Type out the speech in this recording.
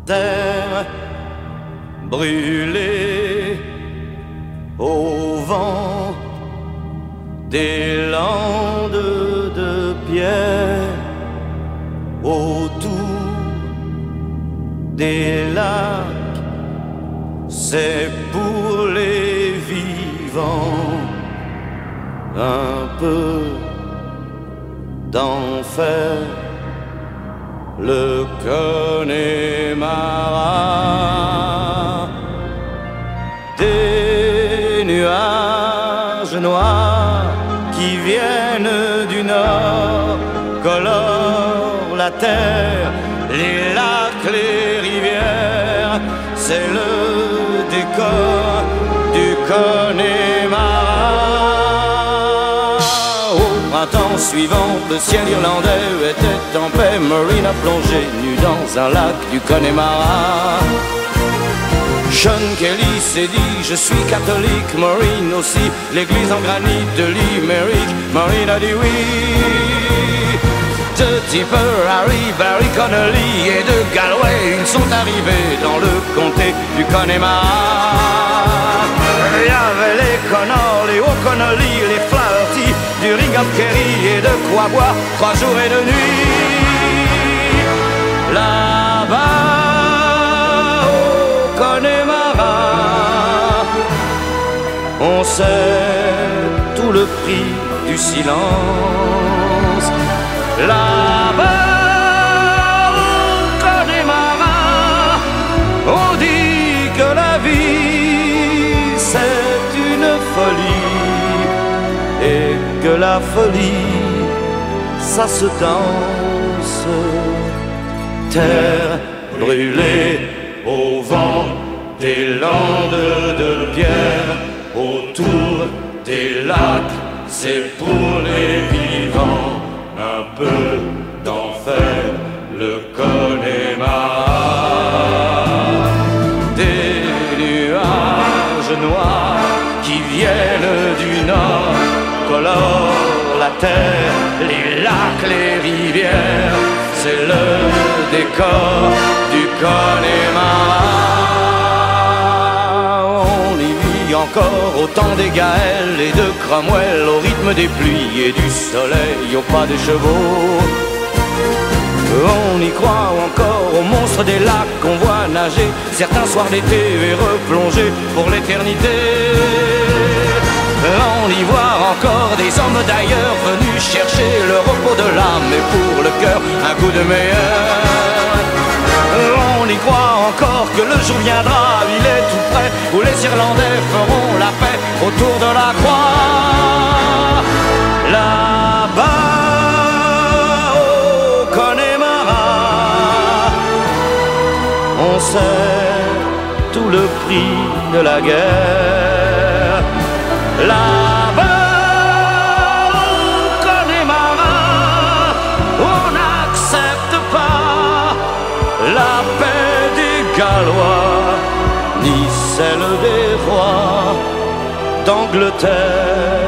terre brûlée au vent des landes de pierre, autour des lacs, c'est pour les vivants un peu d'enfer. Le Connemara, des nuages noirs qui viennent du nord colorent la terre, les lacs, les rivières, c'est le décor du Connemara. Au printemps suivant, le ciel irlandais était en paix. Maureen a plongé nue dans un lac du Connemara. Sean Kelly s'est dit, je suis catholique. Maureen aussi, l'église en granit de Limerick. Maureen a dit oui. De Tipper, Harry, Barry Connolly et de Galway, ils sont arrivés dans le comté du Connemara. Il y avait les Connors, les O'Connolly, les Flaherty, du Ringham Kerry et de quoi boire 3 jours et 2 nuits. Là-bas au Connemara, on sait tout le prix du silence. Là-bas au Connemara, on dit que la vie c'est une folie et que la folie ça se danse. Terre brûlée au vent des landes de pierre, autour des lacs, c'est pour les vivants un peu d'enfer, le Connemara. Des nuages noirs qui viennent du nord colorent la terre, les lacs, les rivières, c'est le décor du Connemara. On y vit encore au temps des Gaëls et de Cromwell, au rythme des pluies et du soleil, au pas des chevaux. On y croit encore aux monstres des lacs qu'on voit nager certains soirs d'été et replonger pour l'éternité. On y voit encore des hommes d'ailleurs venus chercher le repos de l'âme et pour le cœur un coup de meilleur. On y croit encore que le jour viendra, il est tout près, où les Irlandais feront la paix autour de la croix. Là-bas au Connemara, on sait tout le prix de la guerre. Là-bas au Connemara, on n'accepte pas la paix des Gallois, ni celle des rois d'Angleterre.